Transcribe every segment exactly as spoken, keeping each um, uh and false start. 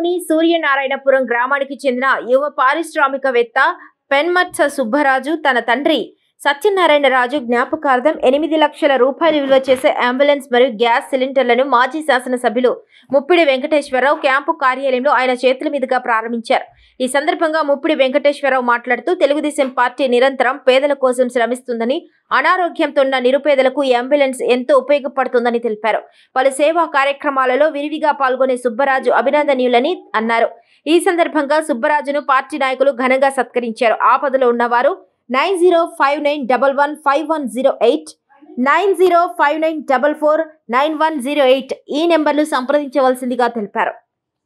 మండలంలోని సూర్యనారాయణపురం గ్రామానికి చెందిన యువ పారిశ్రామికవేత్త పెన్మత్స సుబ్బరాజు తన తండ్రి సత్యనారాయణరాజు జ్ఞాపకార్థం ఎనిమిది లక్షల రూపాయలు విలువ చేసే అంబులెన్స్ మరియు గ్యాస్ సిలిండర్లను మాజీ శాసనసభ్యులు ముప్పిడి వెంకటేశ్వరరావు క్యాంపు కార్యాలయంలో ఆయన చేతుల మీదుగా ప్రారంభించారు. ఈ సందర్భంగా ముప్పిడి వెంకటేశ్వరరావు మాట్లాడుతూ తెలుగుదేశం పార్టీ నిరంతరం పేదల కోసం శ్రమిస్తుందని, అనారోగ్యంతో ఉన్న నిరుపేదలకు ఈ అంబులెన్స్ ఎంతో ఉపయోగపడుతుందని తెలిపారు. పలు సేవా కార్యక్రమాలలో విరివిగా పాల్గొనే సుబ్బరాజు అభినందనీయులని అన్నారు. ఈ సందర్భంగా సుబ్బరాజును పార్టీ నాయకులు ఘనంగా సత్కరించారు. ఆపదలో ఉన్నవారు nine zero five nine double one five one zero eight nine zero five nine double four nine one zero eight ఈ నెంబర్లు సంప్రదించవలసిందిగా తెలిపారు.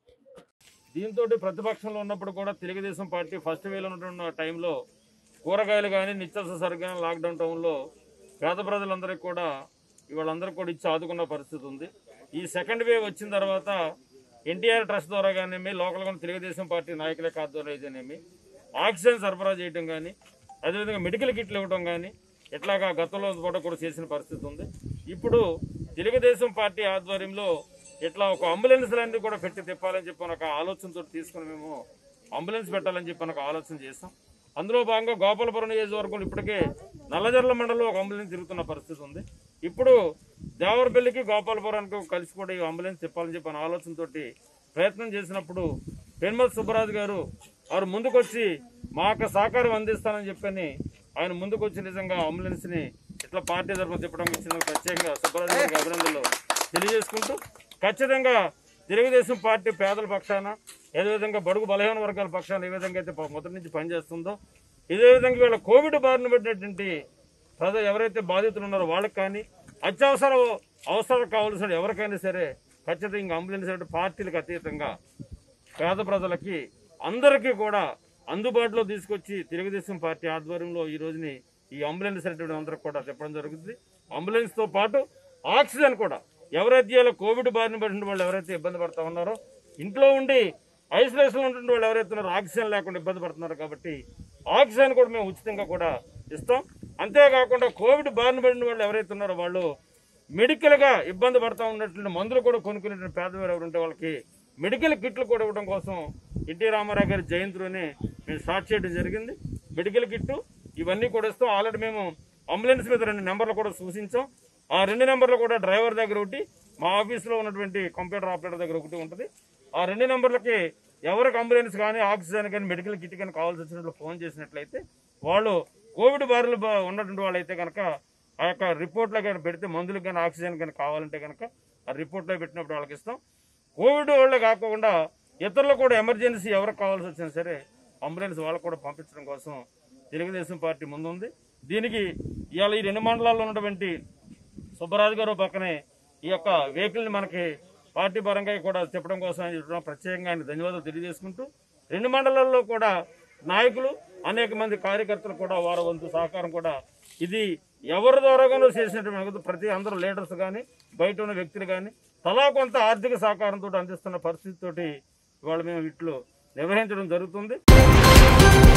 దీంతో ప్రతిపక్షంలో ఉన్నప్పుడు కూడా తెలుగుదేశం పార్టీ ఫస్ట్ వేలో ఉన్న టైంలో కూరగాయలు కానీ నిత్యావసర సరుకులు కానీ లాక్డౌన్ టైంలో పేద ప్రజలందరికీ కూడా ఇవాళందరూ కూడా ఇచ్చి ఆదుకున్న పరిస్థితి ఉంది. ఈ సెకండ్ వేవ్ వచ్చిన తర్వాత ఎన్టీఆర్ ట్రస్ట్ ద్వారా కానివ్వండి, లోకల్గా తెలుగుదేశం పార్టీ నాయకుల ఆధ్వర్యంలో అయితేనేమి ఆక్సిజన్ సరఫరా చేయడం కానీ, అదేవిధంగా మెడికల్ కిట్లు ఇవ్వడం కానీ ఇట్లాగా గతంలో కూడా కూడా చేసిన పరిస్థితి ఉంది. ఇప్పుడు తెలుగుదేశం పార్టీ ఆధ్వర్యంలో ఇట్లా ఒక అంబులెన్స్ లాంటివి కూడా పెట్టి తిప్పాలని చెప్పి ఒక ఆలోచనతో తీసుకుని మేము అంబులెన్స్ పెట్టాలని చెప్పి ఒక ఆలోచన చేస్తాం. అందులో భాగంగా గోపాలపురం నియోజకవర్గంలో ఇప్పటికే నల్లజర్ల మండలంలో ఒక అంబులెన్స్ తిరుగుతున్న పరిస్థితి ఉంది. ఇప్పుడు దేవరపల్లికి గోపాలపురానికి కలిసి కూడా ఈ అంబులెన్స్ తిప్పాలని చెప్పి అనే ఆలోచనతో ప్రయత్నం చేసినప్పుడు పెన్మత్ సుబ్బరాజు గారు వారు ముందుకొచ్చి మా యొక్క సహకారం అందిస్తానని చెప్పని ఆయన ముందుకొచ్చి నిజంగా అంబులెన్స్ని ఇట్లా పార్టీ తరఫున తిప్పడం ఇచ్చిన ప్రత్యేకంగా సుబ్బరాజు గారికి అభినందనలు తెలియజేసుకుంటూ, ఖచ్చితంగా తెలుగుదేశం పార్టీ పేదల పక్షాన, ఏదేవిధంగా బడుగు బలహీన వర్గాల పక్షాన ఏ విధంగా అయితే మొదటి నుంచి పనిచేస్తుందో, ఇదే విధంగా వీళ్ళ కోవిడ్ బారిన పెట్టినటువంటి ప్రజలు ఎవరైతే బాధితులు ఉన్నారో వాళ్ళకి కానీ, అత్యవసర అవసరాలు కావాల్సిన ఎవరికైనా సరే ఖచ్చితంగా అంబులెన్స్ అంటే పార్టీలకు అతీతంగా పేద ప్రజలకి అందరికీ కూడా అందుబాటులో తీసుకొచ్చి తెలుగుదేశం పార్టీ ఆధ్వర్యంలో ఈ రోజుని ఈ అంబులెన్స్ అనేటువంటి అందరికి కూడా చెప్పడం జరుగుతుంది. అంబులెన్స్తో పాటు ఆక్సిజన్ కూడా ఎవరైతే ఇలా కోవిడ్ బారిన పడిన వాళ్ళు ఎవరైతే ఇబ్బంది పడుతూ ఉన్నారో, ఇంట్లో ఉండి ఐసోలేషన్లో ఉంటున్న వాళ్ళు ఎవరైతే ఉన్నారో ఆక్సిజన్ లేకుండా ఇబ్బంది పడుతున్నారు కాబట్టి ఆక్సిజన్ కూడా మేము ఉచితంగా కూడా ఇస్తాం. అంతేకాకుండా కోవిడ్ బారిన పడిన వాళ్ళు ఎవరైతే ఉన్నారో వాళ్ళు మెడికల్గా ఇబ్బంది పడుతూ ఉన్నటువంటి మందులు కూడా కొనుక్కునేటువంటి పేదవారు ఎవరు ఉంటే వాళ్ళకి మెడికల్ కిట్లు కూడా ఇవ్వడం కోసం ఎన్టీ రామారావు గారి జయంతిలోనే మేము స్టార్ట్ చేయడం జరిగింది. మెడికల్ కిట్టు ఇవన్నీ కూడా ఇస్తాం. ఆల్రెడీ మేము అంబులెన్స్ మీద రెండు నెంబర్లు కూడా సూచించాం. ఆ రెండు నెంబర్లు కూడా డ్రైవర్ దగ్గర ఒకటి, మా ఆఫీస్లో ఉన్నటువంటి కంప్యూటర్ ఆపరేటర్ దగ్గర ఒకటి ఉంటుంది. ఆ రెండు నెంబర్లకి ఎవరికి అంబులెన్స్ కానీ ఆక్సిజన్ కానీ మెడికల్ కిట్ కానీ కావాల్సి వచ్చినట్లు ఫోన్ చేసినట్లయితే వాళ్ళు కోవిడ్ బారిలో ఉన్నటువంటి వాళ్ళు అయితే కనుక ఆ యొక్క రిపోర్ట్లో కానీ పెడితే మందులకు కానీ ఆక్సిజన్ కానీ కావాలంటే కనుక ఆ రిపోర్ట్లో పెట్టినప్పుడు వాళ్ళకి ఇస్తాం. కోవిడ్ వాళ్ళే కాకుండా ఇతరులు కూడా ఎమర్జెన్సీ ఎవరికి కావాల్సి వచ్చినా సరే అంబులెన్స్ వాళ్ళకు కూడా పంపించడం కోసం తెలుగుదేశం పార్టీ ముందుంది. దీనికి ఇవాళ ఈ రెండు మండలాల్లో ఉన్నటువంటి సుబ్బరాజు గారు పక్కనే ఈ యొక్క వెహికల్ని మనకి పార్టీ పరంగా కూడా చెప్పడం కోసం ఆయన ప్రత్యేకంగా ఆయన ధన్యవాదాలు తెలియజేసుకుంటూ, రెండు మండలాల్లో కూడా నాయకులు అనేక మంది కార్యకర్తలు కూడా వారి వంతు సహకారం కూడా ఇది ఎవరి ద్వారాగానో చేసినటువంటి ప్రతి అందరూ లీడర్స్ కానీ బయట ఉన్న వ్యక్తులు కానీ తలా కొంత ఆర్థిక సహకారంతో అందిస్తున్న పరిస్థితితోటి ఇవాళ మేము ఇట్లు నిర్వహించడం జరుగుతుంది.